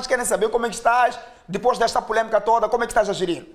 fãs querem saber como é que estás, depois desta polêmica toda, como é que estás a gerir?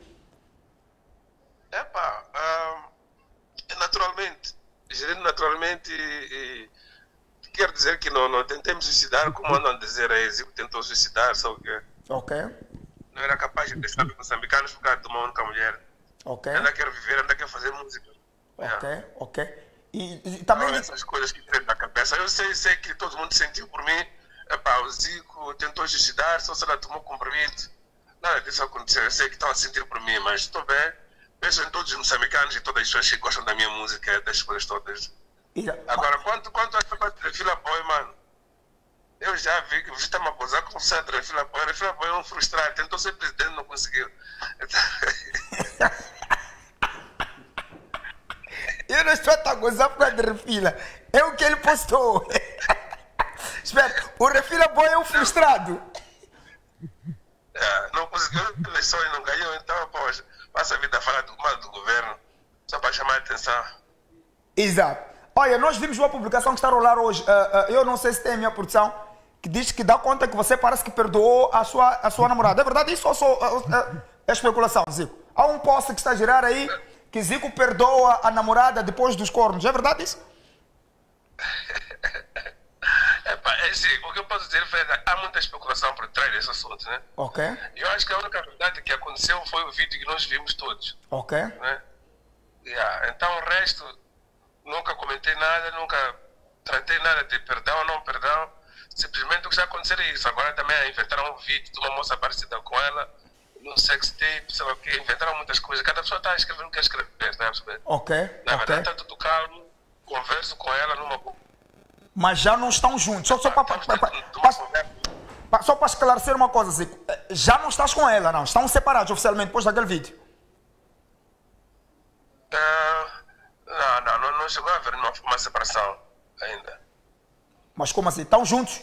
Epá, naturalmente, gerindo naturalmente quer dizer que não tentemos suicidar, como andam a dizer aí, Zico tentou suicidar, só que Ok, não era capaz de deixar os moçambicanos por causa de uma única mulher. ok, Ainda quer viver, ainda quer fazer música. ok, ok. E também... Então, essas coisas que tem na cabeça. Eu sei que todo mundo sentiu por mim. Epá, o Zico tentou suicidar, só se ela tomou comprimido. Nada disso aconteceu. Eu sei que estão a sentir por mim, mas estou bem. Penso em todos os moçambicanos e todas as pessoas que gostam da minha música, das coisas todas. Agora, quanto a Drefila Boy, mano, eu já vi que você está a gozar com o Drefila Boy. Drefila Boy é um frustrado, tentou ser presidente, não conseguiu. Eu não estou a gozar por causa de Refila. É o que ele postou. Espera, o Refila Boy é um frustrado. Não conseguiu eleições, não ganhou, então, poxa, passa a vida a falar mal do governo, só para chamar a atenção. Exato. Olha, nós vimos uma publicação que está a rolar hoje. Eu não sei se tem a minha produção, que diz que dá conta que você parece que perdoou a sua namorada. É verdade isso ou só é especulação, Zico? Há um post que está a girar aí que Zico perdoa a namorada depois dos cornos. É verdade isso? O que eu posso dizer é há muita especulação por trás desse assunto, né? Ok. Eu acho que a única verdade que aconteceu foi o vídeo que nós vimos todos. Ok. Né? Então o resto, nunca comentei nada, nunca tratei nada de perdão ou não perdão. Simplesmente o que já aconteceu é isso. Agora também inventaram um vídeo de uma moça parecida com ela, num sex tape, sei lá o quê. Inventaram muitas coisas. Cada pessoa está escrevendo o que quer escrever, não é perceber? Ok. Na verdade está tudo calmo, converso com ela numa boa. Mas já não estão juntos. Só para esclarecer uma coisa, Zico. Já não estás com ela, não. Estão separados oficialmente depois daquele vídeo. Não chegou a haver uma separação ainda. Mas como assim? Estão juntos?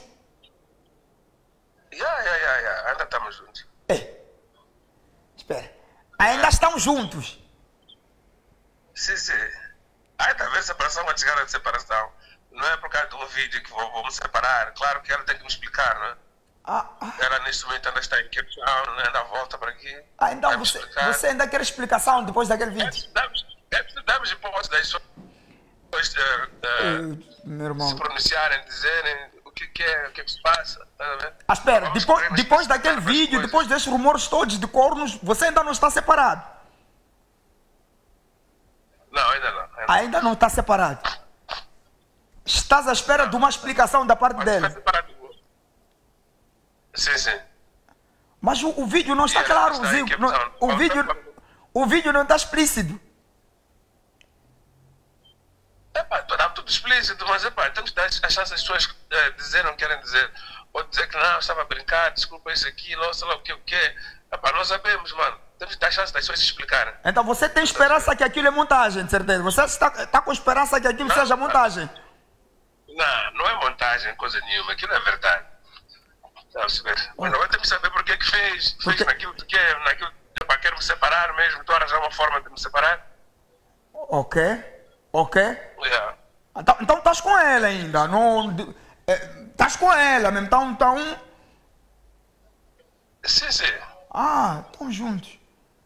Ainda estamos juntos. Espera. Ainda estão juntos? Sim. Ainda haver separação, quando chegar a separação. Não é por causa de um vídeo que vou me separar. Claro que ela tem que me explicar, não é? Ela neste momento ainda está em Cape Town, ainda volta para aqui. Então você ainda quer explicação depois daquele vídeo? Damos hipótese das pessoas se pronunciarem, dizerem o que é, o que se passa. Espera, depois daquele vídeo, depois desses rumores todos de cornos, você ainda não está separado? Não, ainda não. Ainda não está separado? Estás à espera de uma explicação da parte dele? Sim. Mas o vídeo não está claro, Zico. O vídeo não está explícito. Está tudo explícito, mas temos que dar a chance às pessoas dizerem o que querem dizer. Ou dizer que não, estava a brincar, desculpa isso aqui, não sei lá o que. Não sabemos, mano. Temos que dar a chance das pessoas se explicarem. Então você tem esperança que aquilo é montagem, de certeza? Você está com esperança que aquilo seja montagem? Não é montagem, coisa nenhuma. Aquilo é verdade. Mas agora temos que saber porque que fez. Fez naquilo que quer, naquilo que quer me separar mesmo. Estou a arranjar uma forma de me separar. Ok. Então estás com ela ainda. Estás com ela mesmo. Então... Sim. Estão juntos.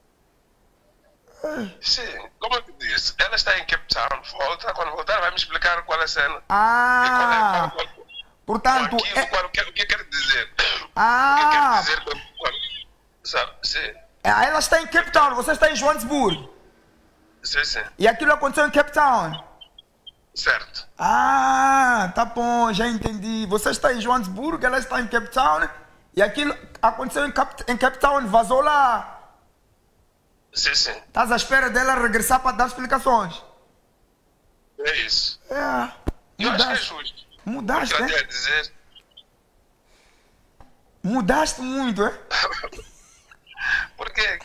Sim, como eu te disse, ela está em Cape Town, volta, quando voltar vai me explicar qual é a cena. Portanto... O que quer dizer? O que quer dizer? Sabe? Sim. Ela está em Cape Town, você está em Joanesburgo. Sim. E aquilo aconteceu em Cape Town? Certo. Tá bom, já entendi. Você está em Joanesburgo, ela está em Cape Town. E aquilo aconteceu em Cape Town, vazou lá. Sim. Estás à espera dela regressar para dar explicações? É isso. Eu acho que é justo. Mudaste, né? Dizer... Mudaste muito, é? Porque é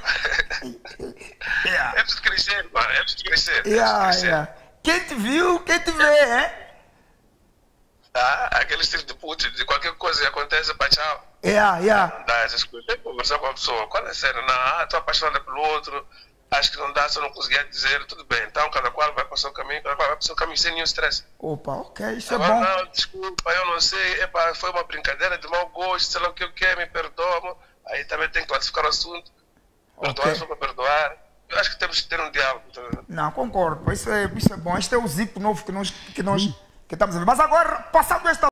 preciso crescer, mano. É preciso crescer. Quem te viu, quem te vê, é? Aquele estilo de puto, de qualquer coisa que acontece, tchau. Dá essas coisas. Tem que conversar com a pessoa. Qual é a cena? Não, estou apaixonada pelo outro. acho que não dá, só não conseguia dizer, tudo bem, então cada qual vai para o seu caminho, cada qual vai para o seu caminho sem nenhum stress. Opa, ok, isso é Agora, bom. não, desculpa, eu não sei, epá, foi uma brincadeira de mau gosto, sei lá o que eu quero, me perdoa. Aí também tem que classificar o assunto, perdoar só para perdoar. Eu acho que temos que ter um diálogo. Não, concordo, isso é bom. Este é o Zico novo que nós que estamos a ver. Mas agora, passado esta